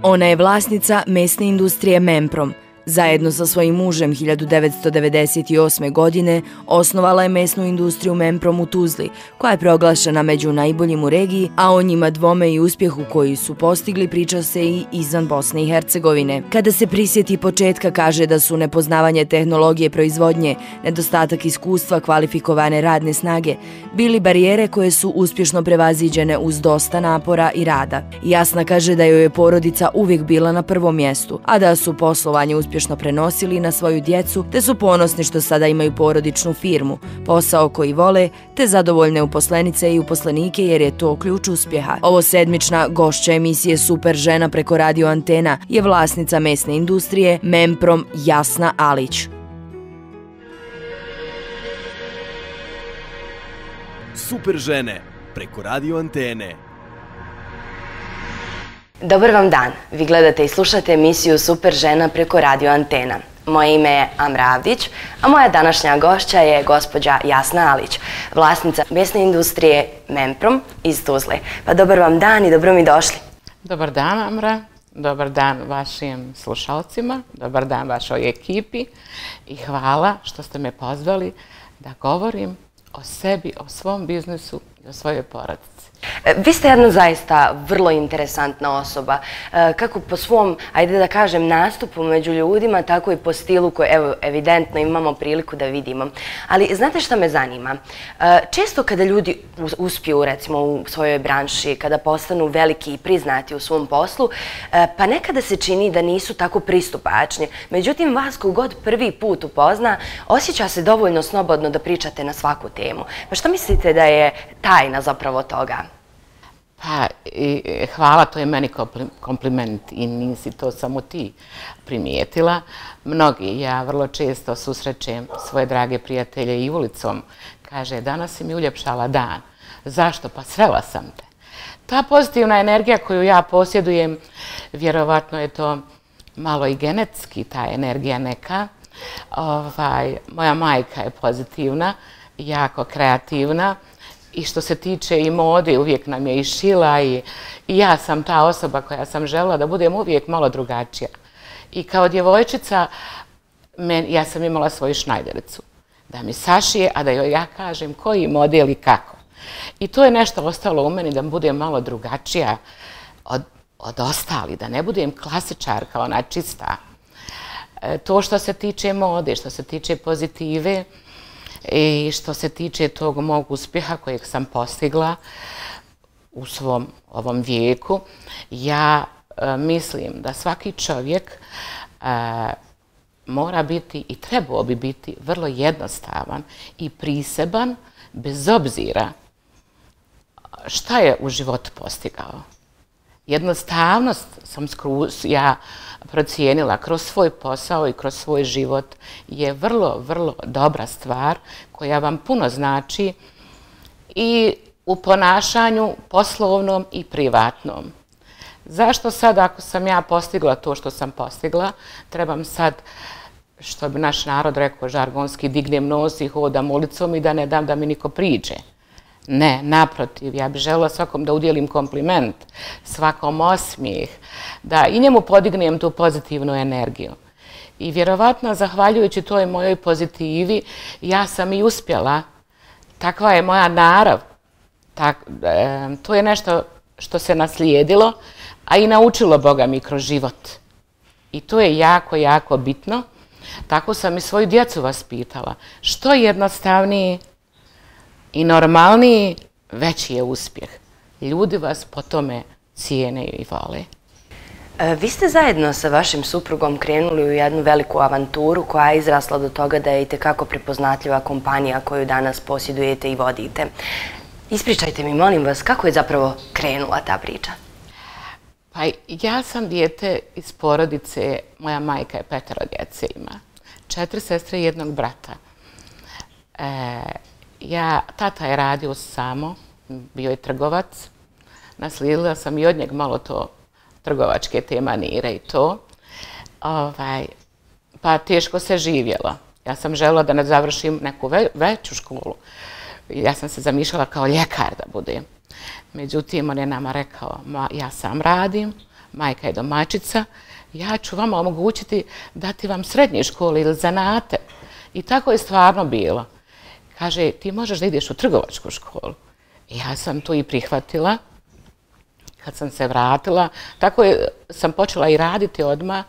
Ona je vlasnica mesne industrije Memprom. Zajedno sa svojim mužem 1998. godine osnovala je mesnu industriju Memprom u Tuzli, koja je proglašena među najboljim u regiji, a o njima dvome i uspjehu koji su postigli priča se i izvan Bosne i Hercegovine. Kada se prisjeti početka, kaže da su nepoznavanje tehnologije proizvodnje, nedostatak iskustva, kvalifikovane radne snage, bili barijere koje su uspješno prevaziđene uz dosta napora i rada. Jasna kaže da joj je porodica uvijek bila na prvom mjestu, a da su poslovanje uspješno prenosili na svoju djecu, te su ponosni što sada imaju porodičnu firmu, posao koji vole, te zadovoljne uposlenice i uposlenike jer je to ključ uspjeha. Ovo sedmična gošća emisije Super žena preko radio antena je vlasnica mesne industrije Memprom Jasna Alić. Super žene preko radio antene. Dobar vam dan, vi gledate i slušate emisiju Super žena preko radio antena. Moje ime je Amra Avdić, a moja današnja gošća je gospođa Jasna Alić, vlasnica mesne industrije Memprom iz Tuzle. Pa dobar vam dan i dobro mi došli. Dobar dan, Amra. Dobar dan vašim slušalcima, dobar dan vašoj ekipi i hvala što ste me pozvali da govorim o sebi, o svom biznisu i o svojoj porodici. Vi ste jedna zaista vrlo interesantna osoba, kako po svom, ajde da kažem, nastupu među ljudima, tako i po stilu koji, evo, evidentno imamo priliku da vidimo. Ali znate šta me zanima? Često kada ljudi uspiju, recimo, u svojoj branši, kada postanu veliki i priznati u svom poslu, pa nekada se čini da nisu tako pristupačni. Međutim, vas kogod prvi put upozna, osjeća se dovoljno slobodno da pričate na svaku temu. Pa šta mislite da je tajna zapravo toga? Pa, hvala, to je meni kompliment i nisi to samo ti primijetila. Mnogi, ja vrlo često susrećem svoje drage prijatelje i ulicom. Kaže, danas si mi uljepšala dan. Zašto? Pa srela sam te. Ta pozitivna energija koju ja posjedujem, vjerovatno je to malo i genetski, ta energija neka. Moja majka je pozitivna, jako kreativna. I što se tiče i mode, uvijek nam je i šila i ja sam ta osoba koja sam željela da budem uvijek malo drugačija. I kao djevojčica, ja sam imala svoju šnajdericu, da mi sašije, a da joj ja kažem koji model i kako. I to je nešto ostalo u meni da budem malo drugačija od ostalih, da ne budem klasičarka, ona čista. To što se tiče mode, što se tiče pozitive, i što se tiče tog mog uspjeha kojeg sam postigla u svom ovom vijeku, ja mislim da svaki čovjek mora biti i trebao bi biti vrlo jednostavan i priseban bez obzira šta je u životu postigao. Jednostavnost sam ja procijenila kroz svoj posao i kroz svoj život je vrlo, vrlo dobra stvar koja vam puno znači i u ponašanju poslovnom i privatnom. Zašto sad, ako sam ja postigla to što sam postigla, trebam sad, što bi naš narod rekao žargonski, dignem nos i hodam ulicom i da ne dam da mi niko priđe? Ne, naprotiv, ja bih željela svakom da udjelim kompliment, svakom osmijeh, da i njemu podignem tu pozitivnu energiju. I vjerovatno, zahvaljujući toj mojoj pozitivi, ja sam i uspjela. Takva je moja narav. To je nešto što se naslijedilo, a i naučilo Boga mi kroz život. I to je jako, jako bitno. Tako sam i svoju djecu vaspitala. Što jednostavniji i normalniji, veći je uspjeh. Ljudi vas po tome cijene i vole. Vi ste zajedno sa vašim suprugom krenuli u jednu veliku avanturu koja je izrasla do toga da je itekako prepoznatljiva kompanija koju danas posjedujete i vodite. Ispričajte mi, molim vas, kako je zapravo krenula ta priča? Pa ja sam dijete iz porodice, moja majka je 5 djece ima, 4 sestre i 1 brata. Tata je radio samo, bio je trgovac, naslijedila sam i od njeg malo to trgovačke te manire i to. Pa teško se živjelo. Ja sam željela da ne završim neku veću školu. Ja sam se zamišljala kao ljekar da budem. Međutim, on je nama rekao, ja sam radim, majka je domaćica, ja ću vama omogućiti dati vam srednje škole ili zanate. I tako je stvarno bilo. Kaže, ti možeš da ideš u trgovačku školu. Ja sam to i prihvatila. Kad sam se vratila, tako sam počela i raditi odmah.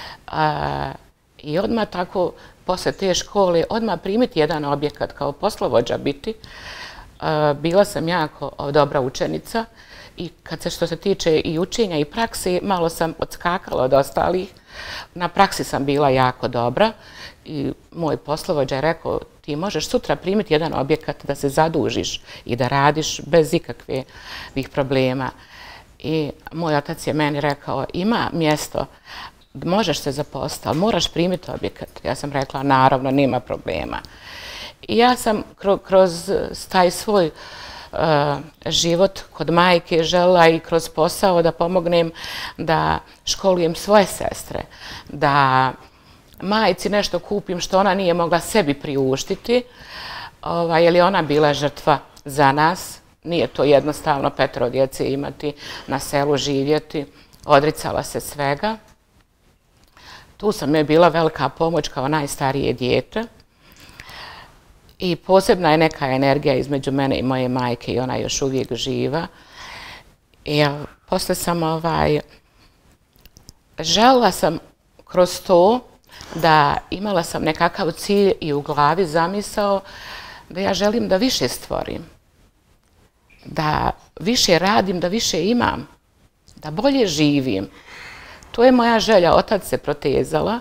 I odmah tako, posle te škole, odmah primiti jedan objekat kao poslovođa biti. Bila sam jako dobra učenica i što se tiče i učenja i prakse, malo sam odskakala od ostalih. Na praksi sam bila jako dobra i moj poslovođa je rekao, ti možeš sutra primiti jedan objekat da se zadužiš i da radiš bez ikakvih problema. I moj otac je meni rekao, ima mjesto, možeš se zaposliti, ali moraš primiti objekat. Ja sam rekla, naravno, nema problema. I ja sam kroz taj svoj život kod majke željela i kroz posao da pomognem da školujem svoje sestre, da majci nešto kupim što ona nije mogla sebi priuštiti, jer je ona bila žrtva za nas. Nije to jednostavno 5 djece imati, na selu živjeti, odricala se svega. Tu sam joj bila velika pomoć kao najstarije dijete. I posebna je neka energija između mene i moje majke i ona je još uvijek živa. I posle sam željela sam kroz to da imala sam nekakav cilj i u glavi zamisao da ja želim da više stvorim, da više radim, da više imam, da bolje živim. To je moja želja. Otac se protezala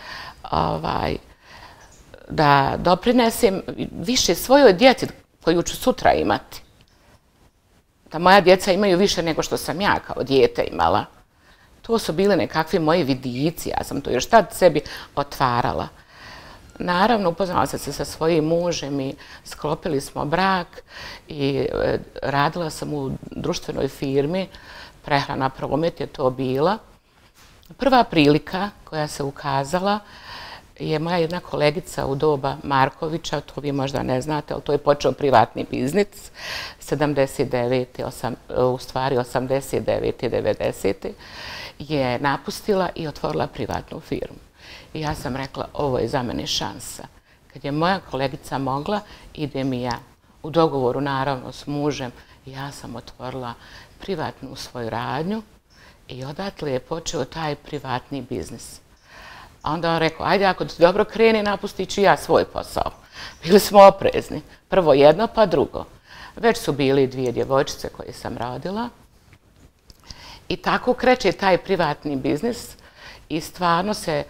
da doprinesem više svojoj djeci koju ću sutra imati. Da moja djeca imaju više nego što sam ja kao dijete imala. To su bili nekakvi moji vidici, ja sam to još tad sebi otvarala. Naravno, upoznala sam se sa svojim mužem i sklopili smo brak i radila sam u društvenoj firmi, Prehrana Promet je to bila. Prva prilika koja se ukazala je moja jedna kolegica u doba Markovića, to vi možda ne znate, ali to je počeo privatni biznis, 79. u stvari 89. i 90. je napustila i otvorila privatnu firmu. I ja sam rekla, ovo je za mene šansa. Kad je moja kolegica mogla, idem i ja. U dogovoru, naravno, s mužem, ja sam otvorila privatnu svoju radnju i odatle je počeo taj privatni biznis. A onda on rekao, ajde, ako ti dobro krene, napustit ću ja svoj posao. Bili smo oprezni. Prvo jedno, pa drugo. Već su bili 2 djevojčice koje sam radila. I tako kreće taj privatni biznis i stvarno se,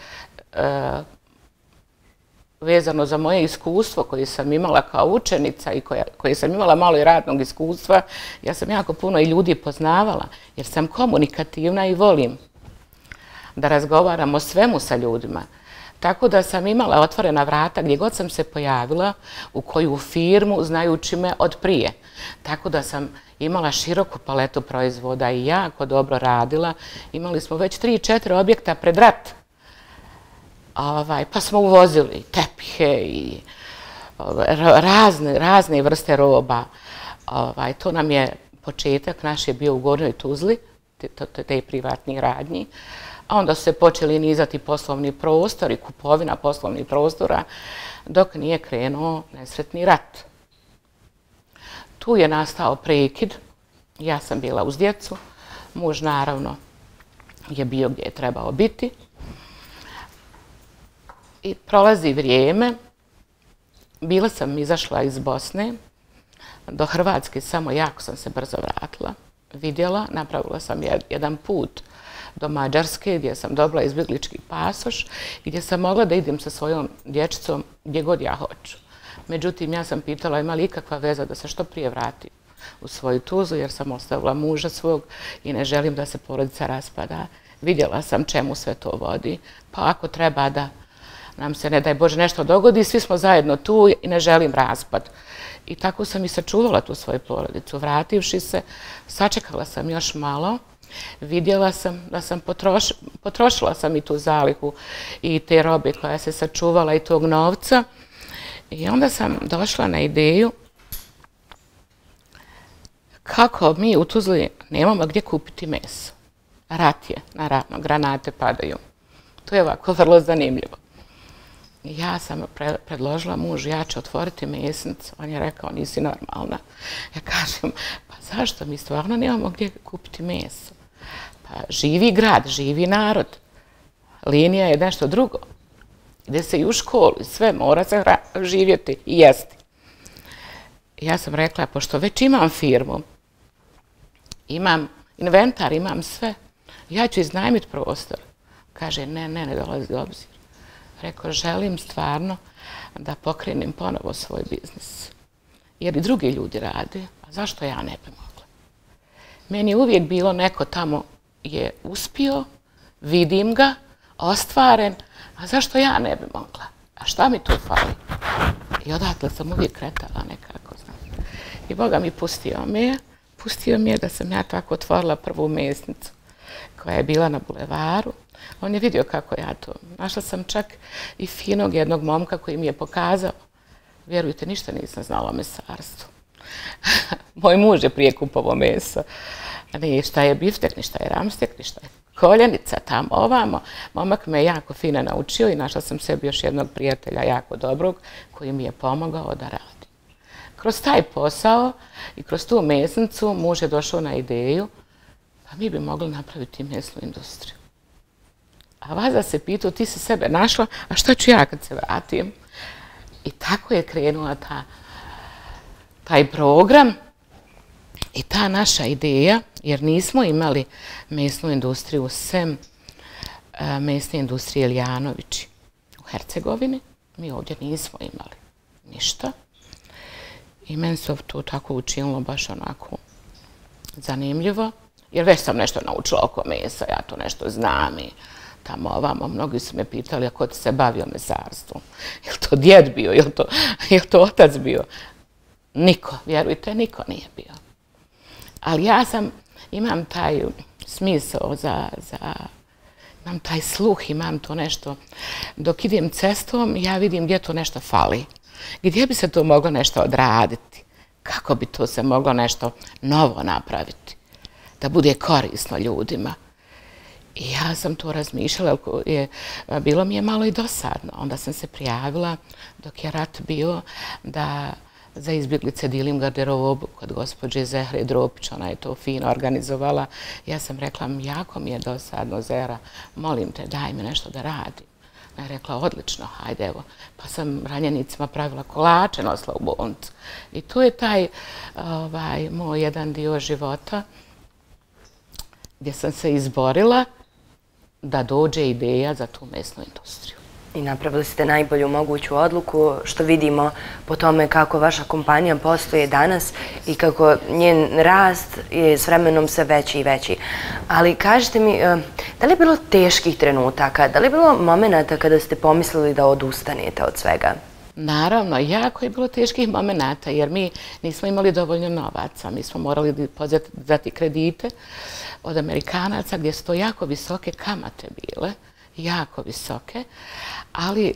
vezano za moje iskustvo koje sam imala kao učenica i koje sam imala malo i radnog iskustva, ja sam jako puno i ljudi poznavala, jer sam komunikativna i volim da razgovaram o svemu sa ljudima. Tako da sam imala otvorena vrata gdje god sam se pojavila, u koju firmu, znajući me od prije. Tako da sam imala široku paletu proizvoda i jako dobro radila. Imali smo već 3-4 objekta pred rat. Pa smo uvozili tepihe i razne vrste roba. To nam je početak, naš je bio u Gornjoj Tuzli, te privatnih radnji. A onda su se počeli nizati poslovni prostor i kupovina poslovnih prostora dok nije krenuo nesretni rat. Tu je nastao prekid, ja sam bila uz djecu, muž naravno je bio gdje je trebao biti. I prolazi vrijeme, bila sam izašla iz Bosne, do Hrvatske samo jako sam se brzo vratila, vidjela, napravila sam jedan put do Mađarske gdje sam dobila izbjeglički pasoš i gdje sam mogla da idem sa svojom dječicom gdje god ja hoću. Međutim, ja sam pitala ima li ikakva veza da se što prije vratim u svoju Tuzlu jer sam ostavila muža svog i ne želim da se porodica raspada. Vidjela sam čemu sve to vodi, pa ako treba da nam se, ne daj Bože, nešto dogodi, svi smo zajedno tu i ne želim raspad. I tako sam i sačuvala tu svoju porodicu. Vrativši se, sačekala sam još malo. Vidjela sam da sam potrošila sam i tu zalihu i te robe koja se sačuvala i tog novca. I onda sam došla na ideju kako mi u Tuzli nemamo gdje kupiti meso. rat je, naravno, granate padaju. To je ovako vrlo zanimljivo. Ja sam predložila mužu, ja ću otvoriti mesnicu. On je rekao, nisi normalna. Ja kažem, pa zašto? Mi stvarno nemamo gdje kupiti meso. Pa živi grad, živi narod. Linija je nešto drugo. Ide se i u školu i sve, mora se živjeti i jesti. Ja sam rekla, pošto već imam firmu, imam inventar, imam sve, ja ću iznajmiti prostor. Kaže, ne dolazi u obzir. Rekao, želim stvarno da pokrenem ponovo svoj biznis. Jer i drugi ljudi rade, a zašto ja ne bi mogla? Meni je uvijek bilo neko tamo je uspio, vidim ga, ostvaren, a zašto ja ne bi mogla? A šta mi tu fali? I odatle sam uvijek kretala nekako, znam. I Boga mi pustio mi je da sam ja tako otvorila prvu mesnicu koja je bila na bulevaru. On je vidio kako ja to. Našla sam čak i finog jednog momka koji mi je pokazao. Vjerujte, ništa nisam znala o mesarstvu. Moj muž je prije kupovao meso. Ni šta je biftek, ni šta je ramstek, ni šta je koljenica, tamo, ovamo. Momak me jako fino naučio i našla sam sebi još jednog prijatelja jako dobrog koji mi je pomogao da radim. Kroz taj posao i kroz tu mesnicu muž je došao na ideju pa mi bi mogli napraviti mesnu industriju. A Vaza se pitao, ti si sebe našla, a šta ću ja kad se vratim? I tako je krenula taj program i ta naša ideja, jer nismo imali mesnu industriju sem mesne industrije Ilijanovići u Hercegovini. Mi ovdje nismo imali ništa. I meni se to tako učinilo baš onako zanimljivo, jer već sam nešto naučila oko mesa, ja to nešto znam i tamo ovamo. Mnogi su me pitali, a ko ti se bavio mesarstvom? Je li to djed bio, je li to otac bio? Niko, vjerujte, niko nije bio. Ali ja imam taj smisao imam taj sluh, imam to nešto. Dok idem cestom, ja vidim gdje to nešto fali. Gdje bi se to moglo nešto odraditi? Kako bi to se moglo nešto novo napraviti? Da bude korisno ljudima. I ja sam to razmišljala, bilo mi je malo i dosadno. Onda sam se prijavila dok je rat bio da za izbjeglice dilim garderobu kod gospođe Zehre Dropić, ona je to fino organizovala. Ja sam rekla, jako mi je dosadno, Zehra, molim te, daj mi nešto da radim. Ona je rekla, odlično, hajde evo. Pa sam ranjenicima pravila kolače, nosila u bolnicu. I tu je taj moj jedan dio života gdje sam se izborila da dođe ideja za tu mesnu industriju. I napravili ste najbolju moguću odluku, što vidimo po tome kako vaša kompanija postoje danas i kako njen rast je s vremenom sve veći i veći. Ali kažite mi, da li je bilo teških trenutaka, da li je bilo momenata kada ste pomislili da odustanete od svega? Naravno, jako je bilo teških momenata jer mi nismo imali dovoljno novaca. Mi smo morali pozeti kredite od Amerikanaca gdje su to jako visoke kamate bile, jako visoke, ali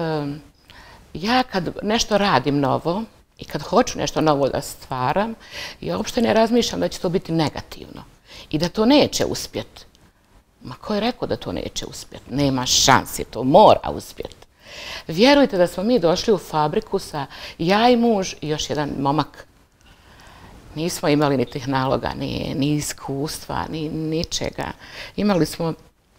ja kad nešto radim novo i kad hoću nešto novo da stvaram, ja uopšte ne razmišljam da će to biti negativno i da to neće uspjeti. Ma ko je rekao da to neće uspjeti? Nema šansi, to mora uspjeti. Vjerujte da smo mi došli u fabriku ja i muž i još jedan momak. Nismo imali ni tehnologa, ni iskustva, ni ničega. Imali smo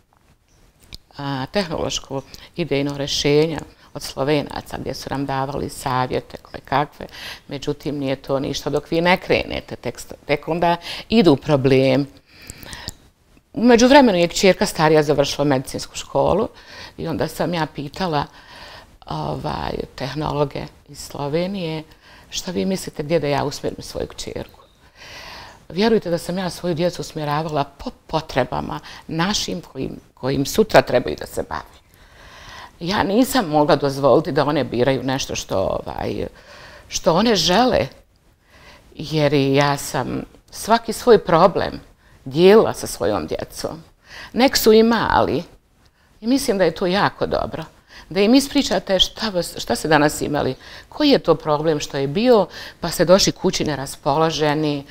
tehnološko idejno rješenje od Slovenaca gdje su nam davali savjete koje kakve. Međutim, nije to ništa dok vi ne krenete. Tek onda idu problemi. U međuvremenu je kćerka starija završila medicinsku školu i onda sam ja pitala tehnologe iz Slovenije šta vi mislite gdje da ja usmjerim svoju kćerku. Vjerujte da sam ja svoju djecu usmjeravala po potrebama našim kojim sutra trebaju da se bavi. Ja nisam mogla dozvoliti da one biraju nešto što one žele, jer ja sam svaki svoj problem dijelila sa svojom djecom. Nek su i mali i mislim da je to jako dobro. Da im ispričate šta ste danas imali, koji je to problem što je bio, pa ste došli kući neraspoloženi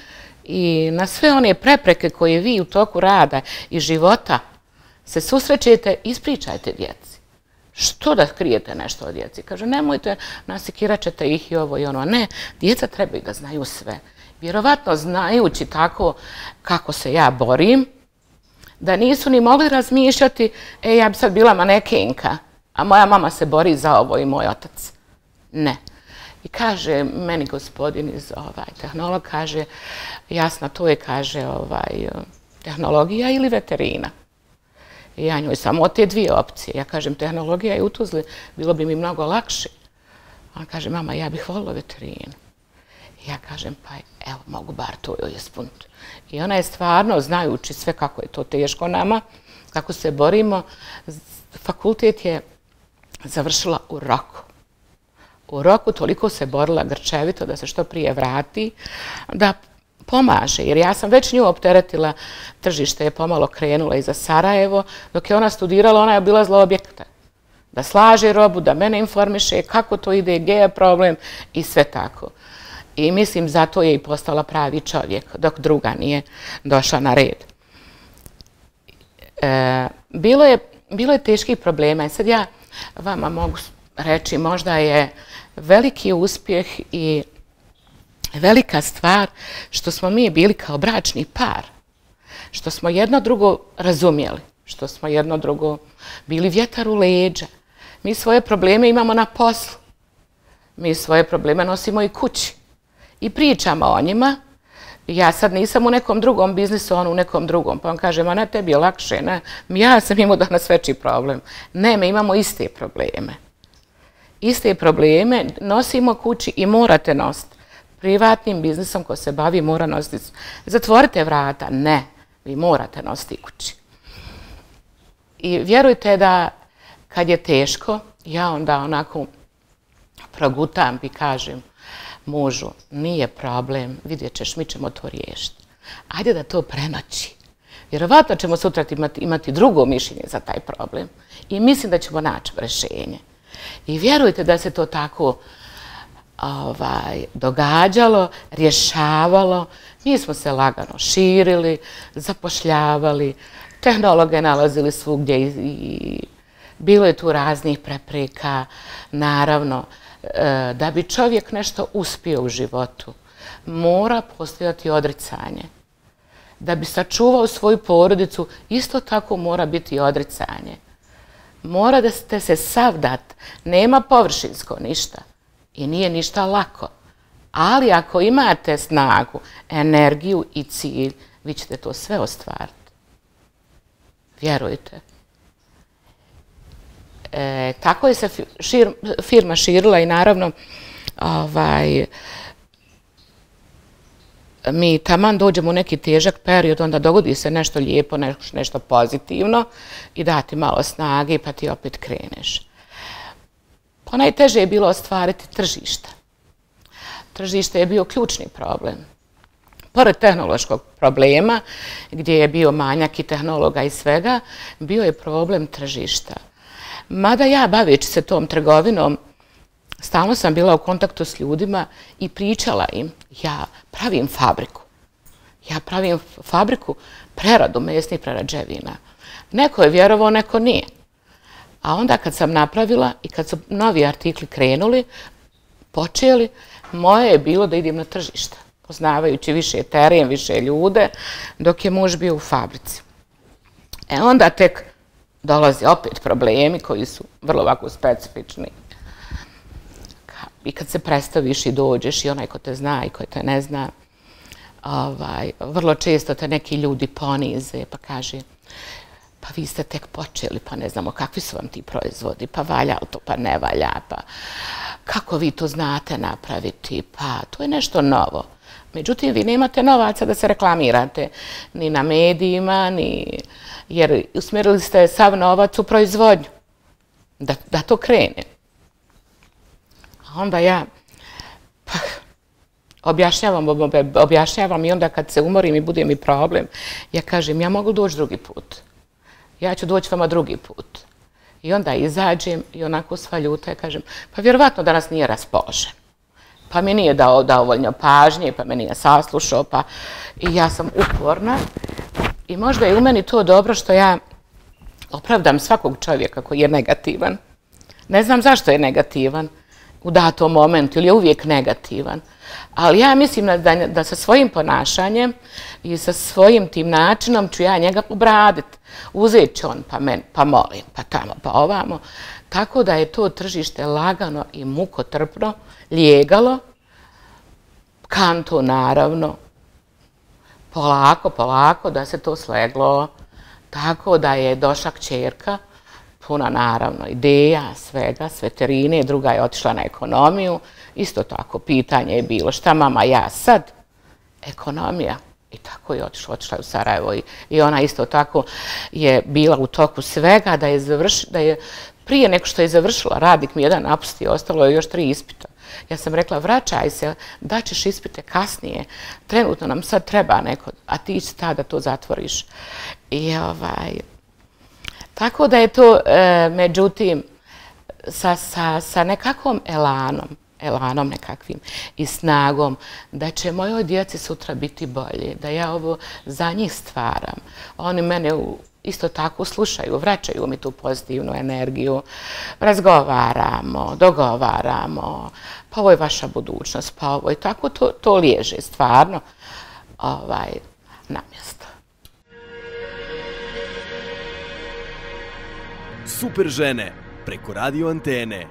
i na sve one prepreke koje vi u toku rada i života se susrećete, ispričajte djeci. Što da krijete nešto od djeci? Kaže, nemojte, nasikirat ćete ih i ovo i ono. Ne, djeca trebaju da znaju sve. Vjerovatno znajući tako kako se ja borim, da nisu ni mogli razmišljati, ja bi sad bila manekenka, a moja mama se bori za ovo i moj otac. Ne. I kaže meni gospodin iz tehnolog, kaže, Jasna, to je, kaže, tehnologija ili veterina. I ja njoj samo od te dvije opcije. Ja kažem, tehnologija je u Tuzli, bilo bi mi mnogo lakše. On kaže, mama, ja bih volila veterinu. I ja kažem, pa evo, mogu bar to joj ispuniti. I ona je stvarno, znajući sve kako je to teško nama, kako se borimo, fakultet je završila u roku. U roku toliko se borila grčevito da se što prije vrati, da pomaže. Jer ja sam već nju opteretila, tržište je pomalo krenula i za Sarajevo. Dok je ona studirala, ona je obilazila objekte. Da slaže robu, da mene informiše kako to ide, gdje je problem i sve tako. I mislim, zato je i postala pravi čovjek, dok druga nije došla na red. Bilo je teških problema i sad ja vama mogu reći, možda je veliki uspjeh i velika stvar što smo mi bili kao bračni par, što smo jedno drugo razumjeli, što smo jedno drugo bili vjetar u leđa. Mi svoje probleme imamo na poslu, mi svoje probleme nosimo i kući i pričamo o njima. Ja sad nisam u nekom drugom biznisu, on u nekom drugom, pa on kaže, ma ne, tebi je lakše, ne, ja sam imao danas veći problem. Ne, mi imamo iste probleme. Iste probleme nosimo kući i morate nositi. Privatnim biznisom ko se bavi mora nositi. Zatvorite vrata, ne, vi morate nositi kući. I vjerujte da kad je teško, ja onda onako progutam i kažem mužu, nije problem, vidjet ćeš, mi ćemo to riješiti. Ajde da to prenoći. Vjerovatno ćemo sutra imati drugo mišljenje za taj problem i mislim da ćemo naći rješenje. I vjerujte da se to tako događalo, rješavalo. Mi smo se lagano širili, zapošljavali, tehnologe nalazili svugdje i bilo je tu raznih prepreka. Naravno, da bi čovjek nešto uspio u životu, mora postojati odricanje. Da bi sačuvao svoju porodicu, isto tako mora biti odricanje. Mora da ste se savdat, nema površinsko ništa i nije ništa lako. Ali ako imate snagu, energiju i cilj, vi ćete to sve ostvariti. Vjerujte. Tako je se firma širila i naravno mi taman dođemo u neki težak period, onda dogodi se nešto lijepo, nešto pozitivno i dati malo snage pa ti opet kreneš. Najteže je bilo ostvariti tržište. Tržište je bio ključni problem. Pored tehnološkog problema, gdje je bio manjak i tehnologa i svega, bio je problem tržišta. Mada ja, baveći se tom trgovinom, stalno sam bila u kontaktu s ljudima i pričala im, ja pravim fabriku. Ja pravim fabriku preradu mesnih prerađevina. Neko je vjerovao, neko nije. A onda kad sam napravila i kad su novi artikli krenuli, počeli, moje je bilo da idem na tržište, poznavajući više teren, više ljude, dok je muž bio u fabrici. Onda tek dolaze opet problemi koji su vrlo ovako specifični. I kad se predstaviš i dođeš i onaj ko te zna i ko te ne zna, vrlo često te neki ljudi ponize pa kaže, pa vi ste tek počeli, pa ne znamo kakvi su vam ti proizvodi, pa valja li to, pa ne valja, pa kako vi to znate napraviti, pa to je nešto novo. Međutim, vi nemate novaca da se reklamirate ni na medijima, jer usmjerili ste sav novac u proizvodnju, da to krene. A onda ja objašnjavam i onda kad se umorim i bude mi problem, ja kažem, ja mogu doći drugi put. Ja ću doći vama drugi put. I onda izađem i onako sva ljuta i kažem, pa vjerovatno danas nije raspoložen. pa mi nije dao dovoljno pažnje, pa me nije saslušao, pa i ja sam uporna. I možda je u meni to dobro što ja opravdam svakog čovjeka koji je negativan. Ne znam zašto je negativan u datom momentu ili je uvijek negativan. Ali ja mislim da sa svojim ponašanjem i sa svojim tim načinom ću ja njega obraditi. Uzet će on pa molim, pa tamo, pa ovamo. Tako da je to tržište lagano i mukotrpno, lijegalo, kanto naravno, polako da se to sleglo. Tako da je došla kćerka, puna naravno ideja, svega, s veterine, druga je otišla na ekonomiju. Isto tako, pitanje je bilo šta mama, ja sad? Ekonomija. I tako je otišla je u Sarajevo i ona isto tako je bila u toku svega, da je prije nego što je završila, radnik mi jedan napustio, ostalo je još 3 ispita. Ja sam rekla, vraćaj se, daćeš ispite kasnije, trenutno nam sad treba neko, a ti će tada to zatvoriš. Tako da je to, međutim, sa nekakvom elanom nekakvim i snagom, da će mojoj djeci sutra biti bolje, da ja ovo za njih stvaram. Oni mene isto tako slušaju, vraćaju mi tu pozitivnu energiju, razgovaramo, dogovaramo, pa ovo je vaša budućnost, pa ovo je tako, to liježe stvarno na mjesto. Super žene preko radio Antene.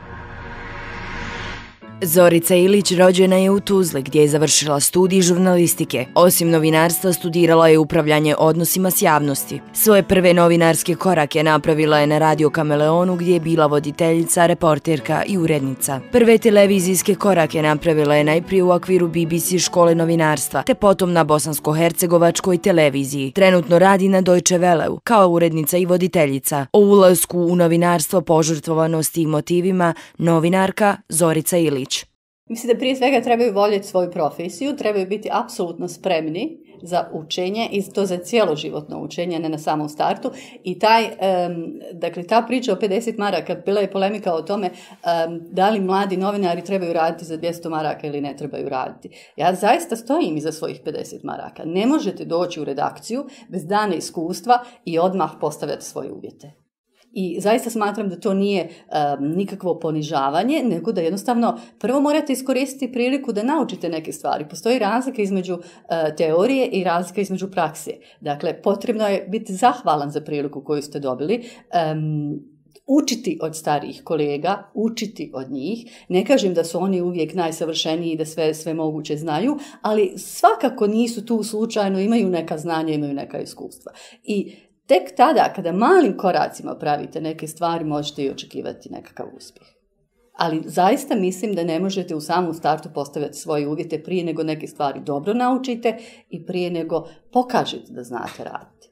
Zorica Ilić rođena je u Tuzli gdje je završila studij žurnalistike. Osim novinarstva studirala je upravljanje odnosima s javnosti. Svoje prve novinarske korake napravila je na Radio Kameleonu gdje je bila voditeljica, reporterka i urednica. Prve televizijske korake napravila je najprije u okviru BBC škole novinarstva, te potom na bosansko-hercegovačkoj televiziji. Trenutno radi na Deutsche Welleu kao urednica i voditeljica. O ulasku u novinarstvo, požrtvovanosti i motivima novinarka Zorica Ilić. Mislim da prije svega trebaju voljeti svoju profesiju, trebaju biti apsolutno spremni za učenje i to za cjeloživotno učenje, ne na samom startu. I ta priča o 50 maraka, bila je polemika o tome da li mladi novinari trebaju raditi za 200 maraka ili ne trebaju raditi. Ja zaista stojim iza svojih 50 maraka. Ne možete doći u redakciju bez dana iskustva i odmah postavljati svoje uvjete. I zaista smatram da to nije nikakvo ponižavanje, nego da jednostavno prvo morate iskoristiti priliku da naučite neke stvari. Postoji razlika između teorije i razlika između prakse. Dakle, potrebno je biti zahvalan za priliku koju ste dobili, učiti od starijih kolega, učiti od njih. Ne kažem da su oni uvijek najsavršeniji i da sve moguće znaju, ali svakako nisu tu slučajno, imaju neka znanja, imaju neka iskustva. I tek tada, kada malim koracima pravite neke stvari, možete i očekivati nekakav uspjeh. Ali zaista mislim da ne možete u samom startu postavljati svoje uvjete prije nego neke stvari dobro naučite i prije nego pokažete da znate raditi.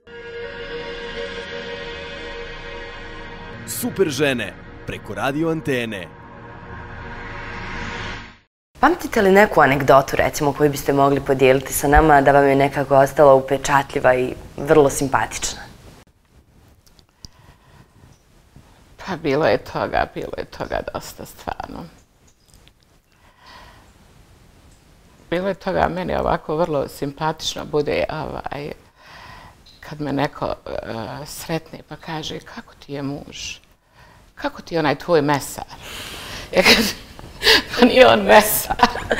Super žene preko radio Antene. Pamtite li neku anegdotu, recimo, koju biste mogli podijeliti sa nama, da vam je nekako ostala upečatljiva i vrlo simpatična? Pa bilo je toga dosta stvarno. Bilo je toga meni ovako vrlo simpatično bude kad me neko sretne pa kaže kako ti je muž, kako ti je onaj tvoj mesar. Ja kažem, pa nije on mesar.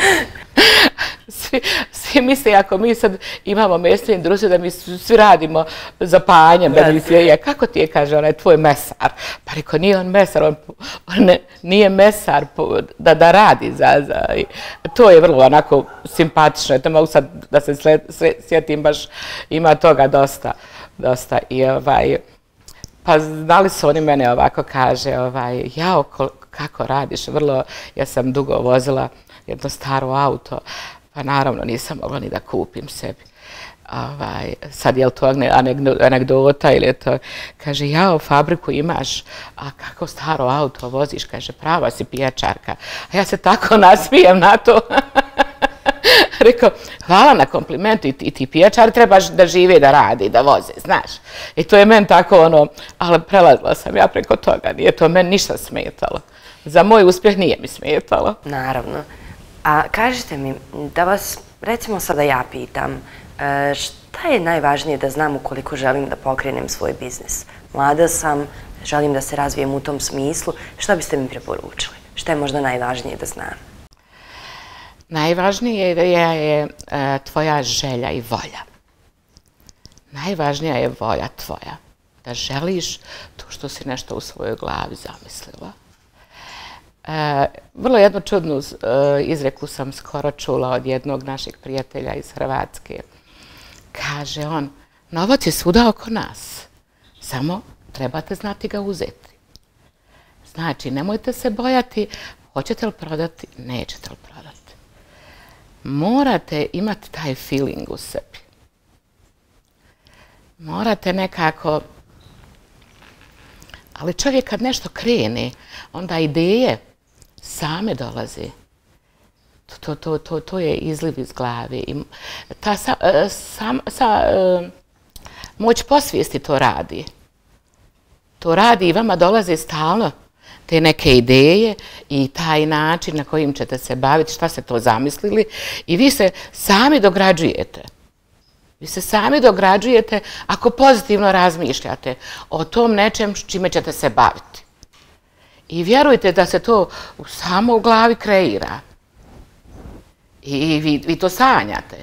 Svi misle, ako mi sad imamo mesnu industriju, da mi svi radimo za panjem, da mi svi, kako ti je, kaže, onaj tvoj mesar. Pa rekao, nije on mesar, on nije mesar da radi to je vrlo onako simpatično, to mogu sad da se sjetim, baš ima toga dosta. I pa znali su oni mene ovako, kaže, jao, kako radiš, vrlo, ja sam dugo vozila jedno staro auto, pa naravno nisam mogla ni da kupim sebi. Sad je li to anegdota ili je to, kaže, jao, fabriku imaš, a kako staro auto voziš, kaže, prava si pijačarka. A ja se tako nasmijem na to. Rekao, hvala na komplimentu, i ti pijačari trebaš da žive, da radi, da voze, znaš. I to je meni tako ali prelazila sam ja preko toga, nije to meni ništa smetalo. Za moj uspjeh nije mi smetalo. Naravno. A kažite mi, da vas recimo sada ja pitam, šta je najvažnije da znam ukoliko želim da pokrenem svoj biznis? Mlada sam, želim da se razvijem u tom smislu, šta biste mi preporučili? Šta je možda najvažnije da znam? Najvažnije je tvoja želja i volja. Najvažnija je volja tvoja. Da želiš to što si nešto u svojoj glavi zamislila. Vrlo jednu čudnu izreku sam skoro čula od jednog našeg prijatelja iz Hrvatske. Kaže on, novac je svuda oko nas, samo trebate znati ga uzeti. Znači, nemojte se bojati, hoćete li prodati, nećete li prodati. Morate imati taj feeling u sebi. Morate nekako, ali čovjek kad nešto krene, onda ideje same dolaze. To je izliv iz glave. Moć posvijesti to radi. To radi i vama dolaze stalno te neke ideje i taj način na kojim ćete se baviti, šta ste to zamislili i vi se sami dograđujete. Vi se sami dograđujete ako pozitivno razmišljate o tom nečem s čime ćete se baviti. I vjerujte da se to samo u glavi kreira. I vi to sanjate.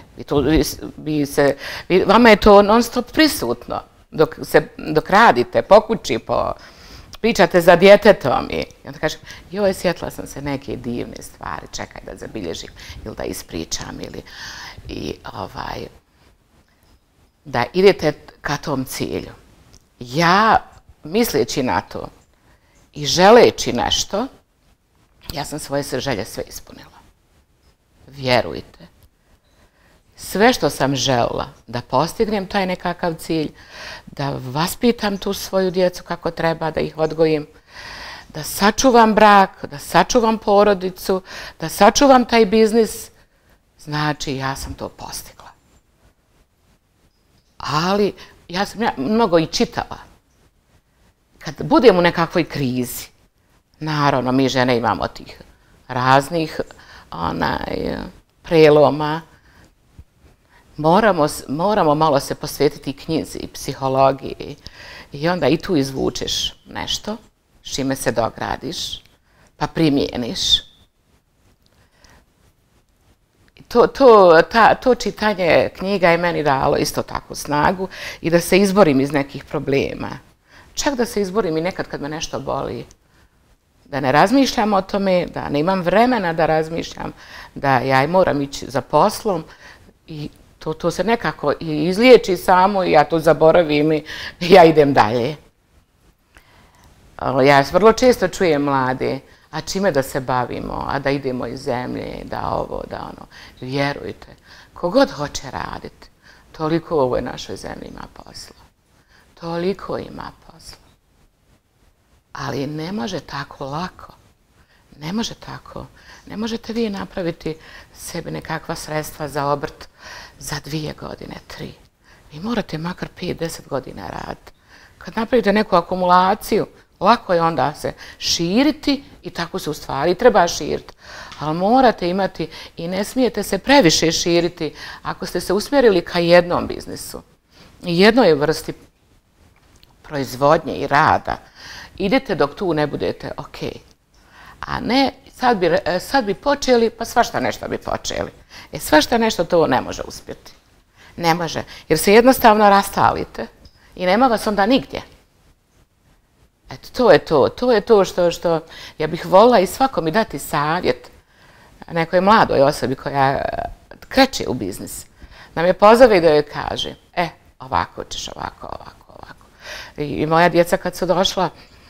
Vama je to non stop prisutno. Dok radite po kući, pričate za djetetom i onda kažem, joj, sjetila sam se neke divne stvari, čekaj da zabilježim ili da ispričam da idete ka tom cilju. Ja, misleći na to i želeći nešto, ja sam svoje želje sve ispunila. Vjerujte. Sve što sam željela da postignem taj nekakav cilj, da vaspitam tu svoju djecu kako treba, da ih odgojim, da sačuvam brak, da sačuvam porodicu, da sačuvam taj biznis, znači ja sam to postigla. Ali ja sam mnogo i čitala. Kad budem u nekakvoj krizi, naravno mi žene imamo tih raznih preloma, moramo malo se posvetiti knjizi i psihologiji i onda i tu izvučeš nešto s čime se dogradiš, pa primjeniš. To čitanje knjiga je meni dalo isto tako snagu i da se izborim iz nekih problema. Čak da se izborim i nekad kad me nešto boli. Da ne razmišljam o tome, da ne imam vremena da razmišljam, da ja moram ići za poslom i to se nekako izliječi samo i ja to zaboravim i ja idem dalje. Ja vrlo često čujem mlade, a čime da se bavimo, a da idemo iz zemlje, da ovo, da ono. Vjerujte, kogod hoće raditi, toliko u ovoj našoj zemlji ima posla. Toliko ima posla. Ali ne može tako lako. Ne može tako. Ne možete vi napraviti sebi nekakva sredstva za obrt za 2 godine, 3. Vi morate makar 5-10 godina raditi. Kad napravite neku akumulaciju, lako je onda se širiti i tako se u stvari treba širiti. Ali morate imati i ne smijete se previše širiti ako ste se usmjerili ka jednom biznisu. Jednoj vrsti proizvodnje i rada. Idete dok tu ne budete ok. A ne, sad bi počeli, pa svašta nešto bi počeli. Svašta nešto to ne može uspjeti. Ne može, jer se jednostavno rastalite i nema vas onda nigdje. Eto, to je to što ja bih volila i svakom i dati savjet nekoj mladoj osobi koja kreće u biznis. Da me pozove i da joj kaže, ovako ćeš, ovako. I moja djeca kad su došla,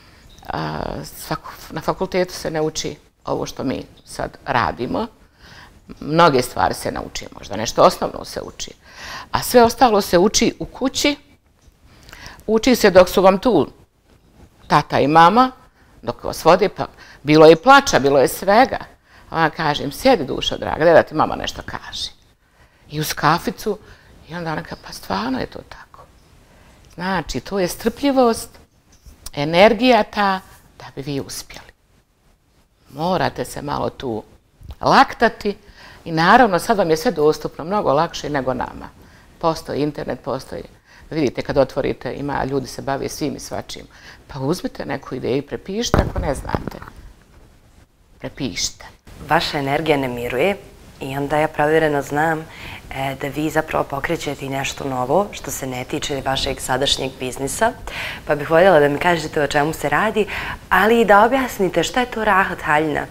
na fakultetu se ne uči ovo što mi sad radimo. Mnoge stvari se nauči, možda nešto osnovno se uči. A sve ostalo se uči u kući. Uči se dok su vam tu tata i mama, dok vas vodi, pa bilo je i plača, bilo je svega. A ona kaže im, sjedi dušo draga, da ti mama nešto kaže. I uz kaficu, i onda ona kaže, pa stvarno je to tako. Znači, to je strpljivost, energija ta da bi vi uspjeli. Morate se malo tu laktati i naravno sad vam je sve dostupno, mnogo lakše nego nama. Postoji internet, postoji. Vidite, kad otvorite, ljudi se bave svim i svačim. Pa uzmite neku ideju i prepišite ako ne znate. Prepišite. Vaša energija ne miruje i onda ja provjereno znam da vi zapravo pokrećete i nešto novo što se ne tiče vašeg sadašnjeg biznisa. Pa bih voljela da mi kažete o čemu se radi, ali i da objasnite šta je to Rahat haljina.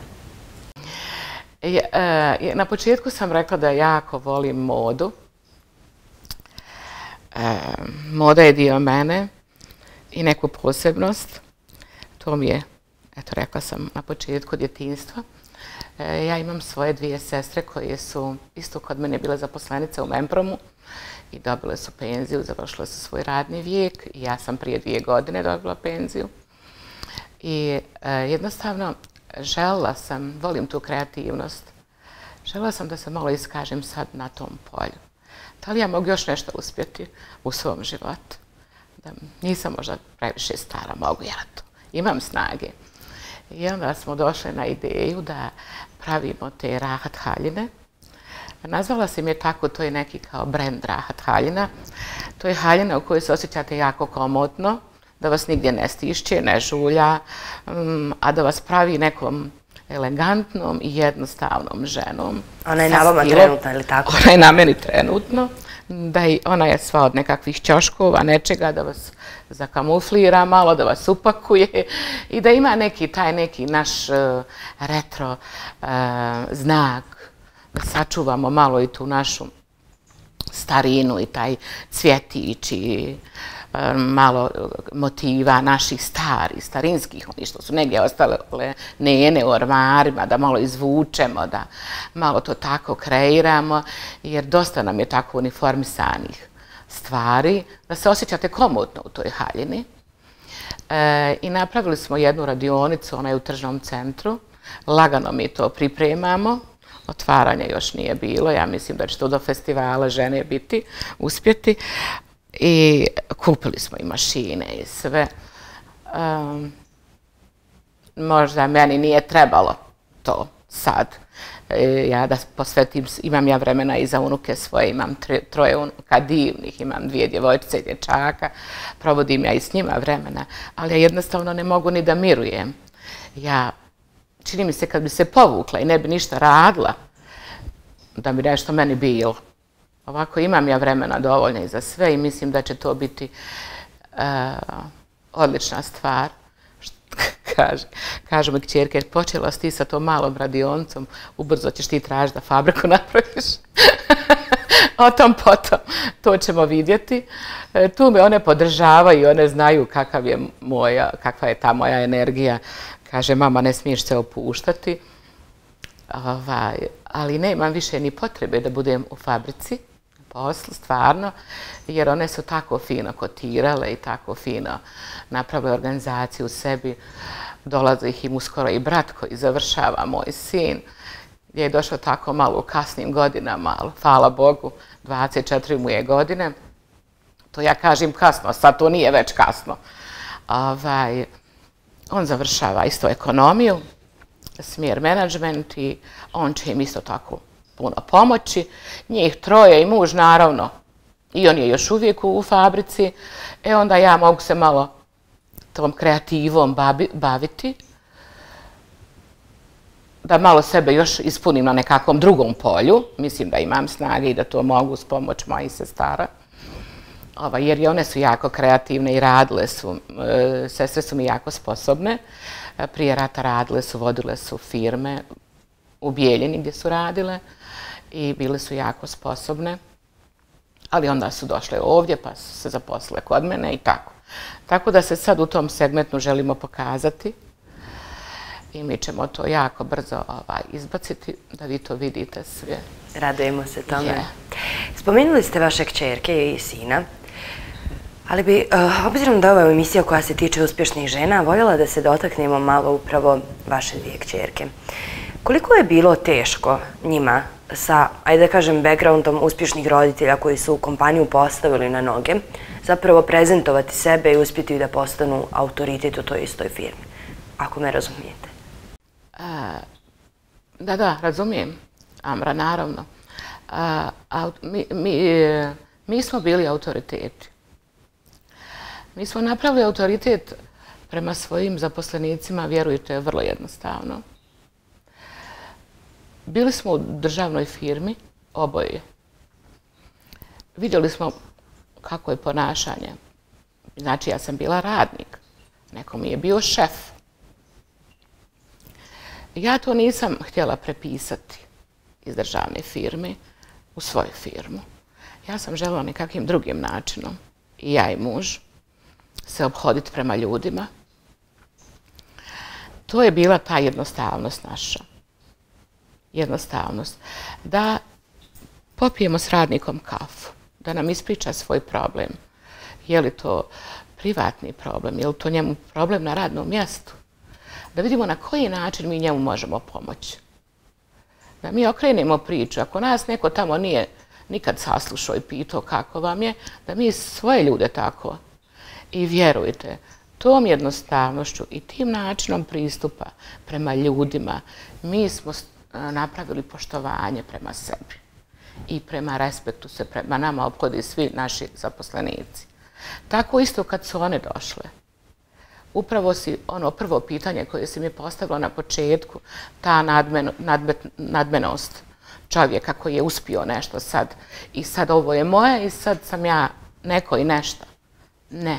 Na početku sam rekla da jako volim modu. Moda je dio mene i neku posebnost. To mi je, eto rekla sam na početku, djetinjstva. Ja imam svoje 2 sestre koje su isto kod mene bile zaposlenice u Mempromu i dobile su penziju, završile su svoj radni vijek i ja sam prije 2 godine dobila penziju. I jednostavno željela sam, volim tu kreativnost, željela sam da se malo iskažem sad na tom polju. Da li ja mogu još nešto uspjeti u svom životu? Da nisam možda previše stara, mogu ja to. Imam snage. I onda smo došli na ideju da pravimo te Rahat haljine. Nazvala sam je tako, to je neki kao brand Rahat haljina. To je haljina u kojoj se osjećate jako komotno, da vas nigdje ne stišće, ne žulja, a da vas pravi nekom elegantnom i jednostavnom ženom. Ona je na vama trenutno, ili tako? Ona je na meni trenutno. Ona je sva od nekakvih ćoškova, nečega da vas zakamuflira malo, da vas upakuje i da ima taj neki naš retro znak, da sačuvamo malo i tu našu starinu i taj cvjetić i malo motiva naših starinskih, oni što su negdje ostale nene u ormarima, da malo izvučemo, da malo to tako kreiramo, jer dosta nam je tako uniformisanih stvari, da se osjećate komotno u toj haljini. I napravili smo jednu radionicu, ona je u tržnom centru, lagano mi to pripremamo, otvaranja još nije bilo, ja mislim da će to do festivala žene uspjeti. I kupili smo i mašine i sve. Možda meni nije trebalo to sad. Ja da posvetim, imam ja vremena i za unuke svoje, imam 3 unuka divnih, imam 2 djevojčice i dječaka, provodim ja i s njima vremena, ali ja jednostavno ne mogu ni da mirujem. Čini mi se kad bi se povukla i ne bi ništa radila, da bi nešto meni bilo. Ovako imam ja vremena dovoljno i za sve i mislim da će to biti odlična stvar. Kažu mi kćerke, počela si ti sa tom malom radionicom, ubrzo ćeš ti tražiti da fabriku napraviš. O tom potom, to ćemo vidjeti. Tu me one podržavaju i one znaju kakva je ta moja energija. Kaže, mama, ne smiješ se opuštati. Ali nemam više ni potrebe da budem u fabrici, poslu, stvarno, jer one su tako fino kotirale i tako fino napravile organizaciju u sebi. Dolazi ih im uskoro i brat koji završava, moj sin, gdje je došao tako malo u kasnim godinama, ali hvala Bogu, 24 mu je godine. To ja kažem kasno, sad to nije već kasno. On završava isto ekonomiju, smjer menadžment i on će im isto tako puno pomoći. Njih 3 i muž naravno i on je još uvijek u fabrici. Onda ja mogu se malo tom kreativom baviti, da malo sebe još ispunim na nekakvom drugom polju. Mislim da imam snage i da to mogu s pomoć mojih sestara. Jer i one su jako kreativne i radile su, sestre su mi jako sposobne. Prije rata radile su, vodile su firme u Bijeljini gdje su radile i bile su jako sposobne. Ali onda su došle ovdje pa su se zaposlile kod mene i tako. Tako da se sad u tom segmentu želimo pokazati i mi ćemo to jako brzo izbaciti da vi to vidite sve. Radujemo se tome. Spomenuli ste vaše kćerke i sina, ali bi, obzirom da je ovo emisija koja se tiče uspješnih žena, voljela da se dotaknemo malo upravo vaše 2 kćerke. Koliko je bilo teško njima sa, ajde da kažem, backgroundom uspješnih roditelja koji su kompaniju postavili na noge, zapravo prezentovati sebe i uspjeti da postanu autoritet u toj istoj firmi, ako me razumijete? Da, razumijem, Amra, naravno. Mi smo bili autoriteti. Mi smo napravili autoritet prema svojim zaposlenicima, vjerujte, vrlo jednostavno. Bili smo u državnoj firmi, oboje. Vidjeli smo kako je ponašanje. Znači, ja sam bila radnik. Neko mi je bio šef. Ja to nisam htjela prepisati iz državne firme u svoju firmu. Ja sam željela nekakvim drugim načinom, i ja i muž, se obhoditi prema ljudima. To je bila ta jednostavnost naša. Jednostavnost. Da popijemo s radnikom kafu, da nam ispriča svoj problem. Je li to privatni problem, je li to njemu problem na radnom mjestu? Da vidimo na koji način mi njemu možemo pomoći. Da mi okrenemo priču. Ako nas neko tamo nije nikad saslušao i pitao kako vam je, da mi svoje ljude tako. I vjerujte, tom jednostavnošću i tim načinom pristupa prema ljudima mi smo napravili poštovanje prema sebi i prema respektu se prema nama ophodi svi naši zaposlenici. Tako isto kad su one došle. Upravo si ono prvo pitanje koje si mi postavila na početku, ta nadmenost čovjeka koji je uspio nešto sad i sad ovo je moje i sad sam ja neko i nešto. Ne.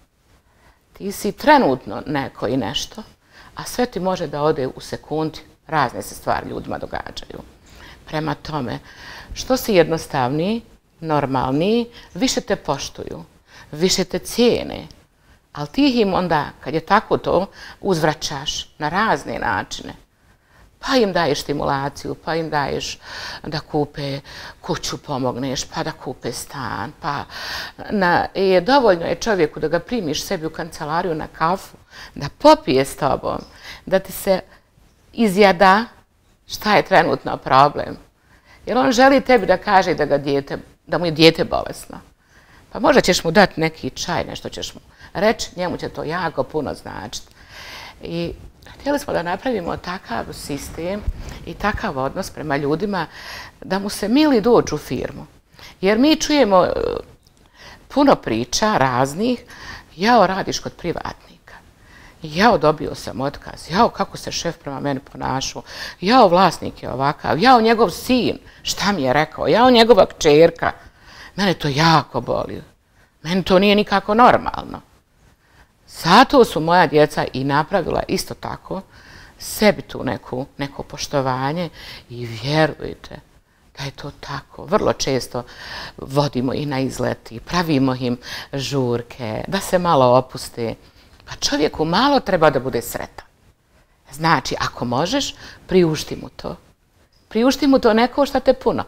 Ti si trenutno neko i nešto, a sve ti može da ode u sekundi. Razne se stvari ljudima događaju. Prema tome, što si jednostavniji, normalniji, više te poštuju, više te cijene. Ali ti im onda, kad je tako to, uzvraćaš na razne načine. Pa im daješ stimulaciju, pa im daješ da kupe kuću, pomogneš, pa da kupe stan. Dovoljno je čovjeku da ga primiš sebi u kancelariju na kafu, da popije s tobom, da ti se izjada šta je trenutno problem. Jer on želi tebi da kaže da mu je dijete bolesno. Pa možda ćeš mu dati neki čaj, nešto ćeš mu reći, njemu će to jako puno značiti. I htjeli smo da napravimo takav sistem i takav odnos prema ljudima da mu se mili doći u firmu. Jer mi čujemo puno priča raznih, jao radiš kod privatnika, jao dobio sam otkaz, jao kako se šef prema meni ponašao, jao vlasnik je ovakav, jao njegov sin, šta mi je rekao, jao njegova kćerka. Mene to jako boli. Meni to nije nikako normalno. Zato su moja djeca i napravila isto tako sebi tu neko poštovanje i vjerujte da je to tako. Vrlo često vodimo i na izleti, pravimo im žurke, da se malo opuste. Pa čovjeku malo treba da bude sretan. Znači, ako možeš, priušti mu to. Priušti mu to ne košta te puno.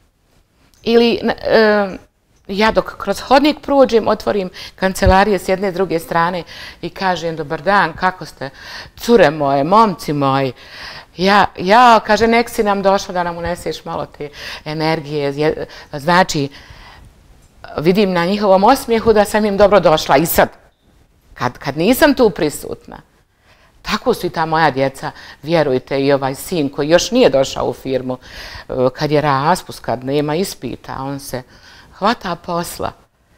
Ili ja dok kroz hodnik prođem, otvorim kancelarije s jedne i druge strane i kažem dobar dan, kako ste, cure moje, momci moji. Kaže, nek si nam došla da nam uneseš malo te energije. Znači, vidim na njihovom osmijehu da sam im dobro došla i sad, kad nisam tu prisutna. Tako su i ta moja djeca, vjerujte, i ovaj sin koji još nije došao u firmu, kad je raspust, kad nema ispita, on se hvata posla.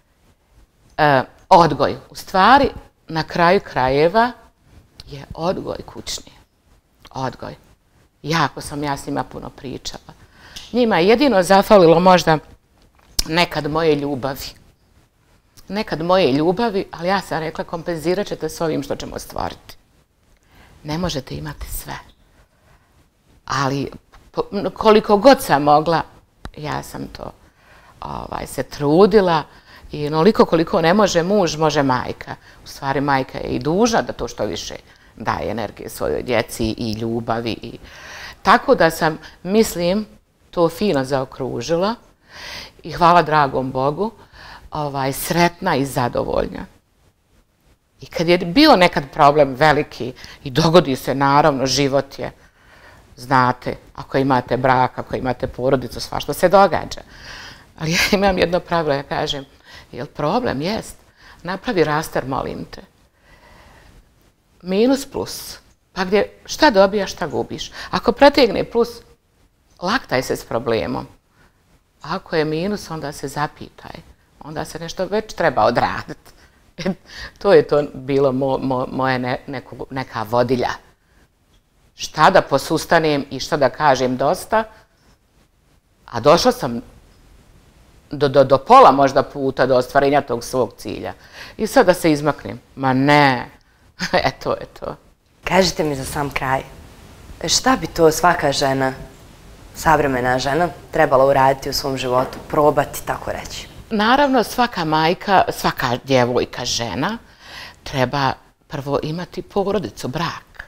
Odgoj. U stvari, na kraju krajeva je odgoj kućni. Odgoj. Jako sam ja s njima puno pričala. Njima je jedino zafalilo možda nekad moje ljubavi. Nekad moje ljubavi, ali ja sam rekla kompenzirat ćete s ovim što ćemo stvoriti. Ne možete imati sve. Ali koliko god sam mogla, ja sam to se trudila i onoliko koliko ne može muž, može majka. U stvari majka je i dužna da to što više daje energije svojoj djeci i ljubavi. Tako da sam, mislim, to fino zaokružila i hvala dragom Bogu, sretna i zadovoljna. I kad je bio nekad problem veliki i dogodi se, naravno, život je, znate, ako imate brak, ako imate porodicu, svašta se događa. Ali ja imam jedno pravilo, ja kažem, jel problem? Jest. Napravi raster, molim te. Minus plus. Pa gdje, šta dobijaš, šta gubiš. Ako pretegne plus, laktaj se s problemom. Ako je minus, onda se zapitaj. Onda se nešto već treba odraditi. To je to bilo moje neka vodilja. Šta da posustanem i šta da kažem dosta, a došla sam do pola možda puta do ostvarenja tog svog cilja. I sad da se izmaknem. Ma ne, to je to. Kažite mi za sam kraj, šta bi to svaka žena, savremena žena, trebala uraditi u svom životu, probati, tako reći? Naravno, svaka majka, svaka djevojka, žena, treba prvo imati porodicu, brak.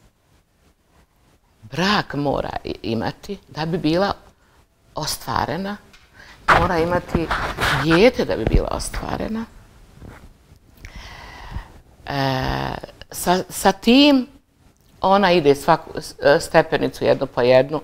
Brak mora imati da bi bila ostvarena, mora imati dijete da bi bila ostvarena. Sa tim ona ide svaku stepenicu jednu po jednu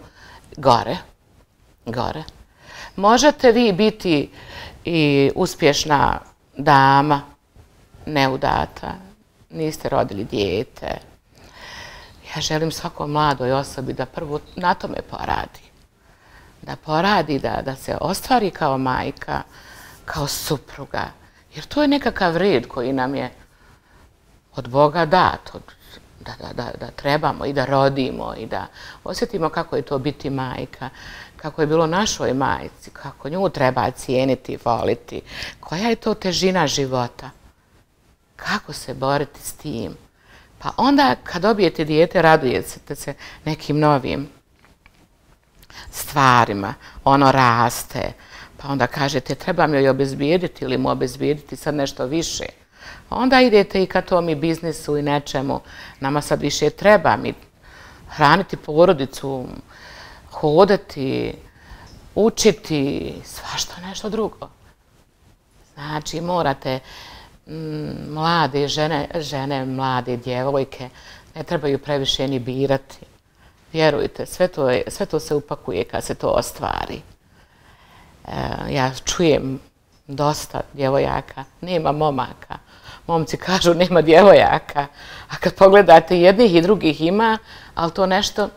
gore. Možete vi biti i uspješna dama, neudata, niste rodili dijete. Ja želim svakoj mladoj osobi da prvo na tome poradi. Da poradi, da se ostvari kao majka, kao supruga. Jer to je nekakav red koji nam je od Boga dat, da trebamo i da rodimo i da osjetimo kako je to biti majka, kako je bilo našoj majci, kako nju treba cijeniti, voliti, koja je to težina života, kako se boriti s tim. Pa onda kad dobijete dijete, radujete se nekim novim stvarima, ono raste, pa onda kažete treba mi joj obezbijediti ili mu obezbijediti sad nešto više. Onda idete i ka tom i biznisu i nečemu. Nama sad više treba mi hraniti porodicu, hodati, učiti, svašta nešto drugo. Znači morate, mlade žene, mlade djevojke, ne trebaju previše ni birati. Vjerujte, sve to se upakuje kad se to ostvari. Ja čujem dosta djevojaka, nema momaka. Momci kažu nema djevojaka, a kad pogledate jednih i drugih ima, ali to nešto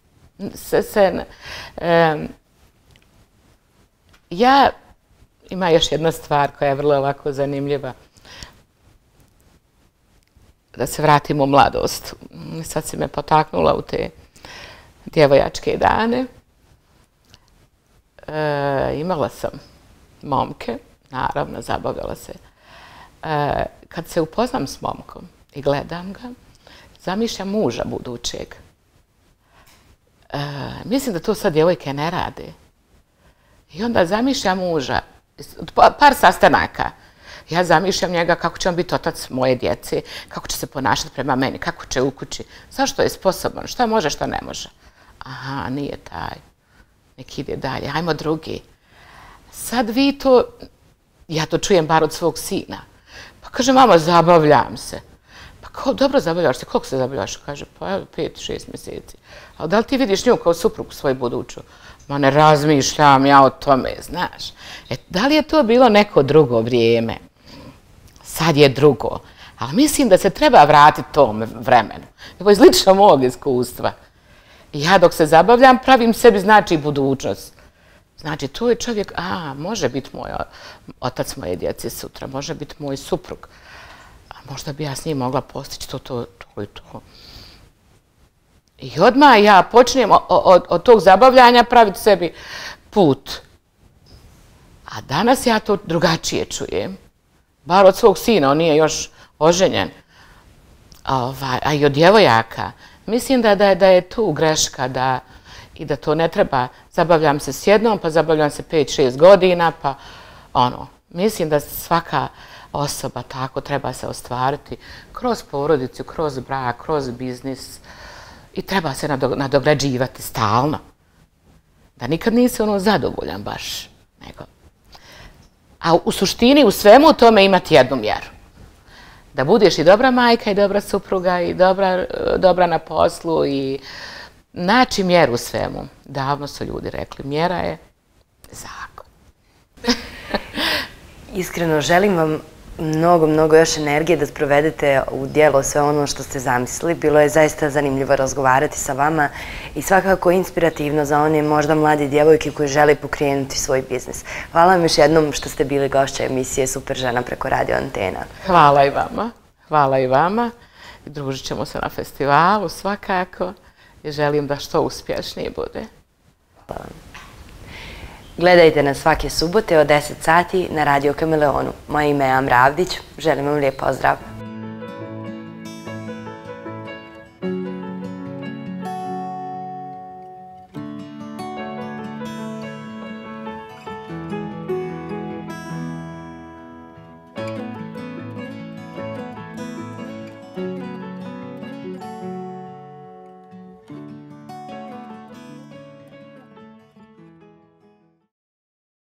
ima još jedna stvar koja je vrlo ovako zanimljiva. Da se vratim u mladost. Sad si me potaknula u te djevojačke dane. Imala sam momke, naravno, zabavljala se. Kad se upoznam s momkom i gledam ga, zamišljam muža budućeg. Mislim da to sad djevojke ne rade. I onda zamišljam muža, par sastanaka. Ja zamišljam njega kako će on biti otac moje djece, kako će se ponašati prema meni, kako će u kući, zašto je sposoban, šta može, šta ne može. Aha, nije taj. Nek ide dalje, ajmo drugi. Sad vi to, ja to čujem bar od svog sina. Pa kaže, mama, zabavljam se. Pa kao, dobro zabavljaš se, koliko se zabavljaš? Kaže, pa evo, 5-6 mjeseci. Ali da li ti vidiš nju kao suprugu svoju buduću? Ma ne razmišljam ja o tome, znaš. Da li je to bilo neko drugo vrijeme? Sad je drugo. Ali mislim da se treba vratiti tom vremenu. Evo iz lično mog iskustva. Ja dok se zabavljam, pravim sebi znači budućnost. Znači, to je čovjek, može biti moj otac moje djece sutra, može biti moj suprug. A možda bi ja s njim mogla postići to i to. I odmah ja počnem od tog zabavljanja praviti sebi put. A danas ja to drugačije čujem. Bar od svog sina, on nije još oženjen. A i od djevojaka. Mislim da je tu greška i da to ne treba. Zabavljam se s jednom, pa zabavljam se 5-6 godina, pa ono. Mislim da svaka osoba tako treba se ostvariti kroz porodicu, kroz brak, kroz biznis i treba se nadograđivati stalno. Da nikad nisi zadovoljan baš. A u suštini u svemu tome imati jednu mjeru. Da budeš i dobra majka i dobra supruga i dobra na poslu i naći mjeru u svemu. Davno su ljudi rekli, mjera je zakon. Iskreno želim vam mnogo još energije da sprovedete u djelo sve ono što ste zamislili. Bilo je zaista zanimljivo razgovarati sa vama i svakako inspirativno za one možda mlade djevojke koje žele pokrenuti svoj biznis. Hvala vam još jednom što ste bili gošća emisije Super žena preko Radio Antena. Hvala i vama. Hvala i vama. Družit ćemo se na festivalu svakako i želim da što uspješnije bude. Hvala vam. Gledajte nas svake subote od 10 sati na Radio Kameleonu. Moje ime je Amra Avdić. Želim vam lijep pozdrav.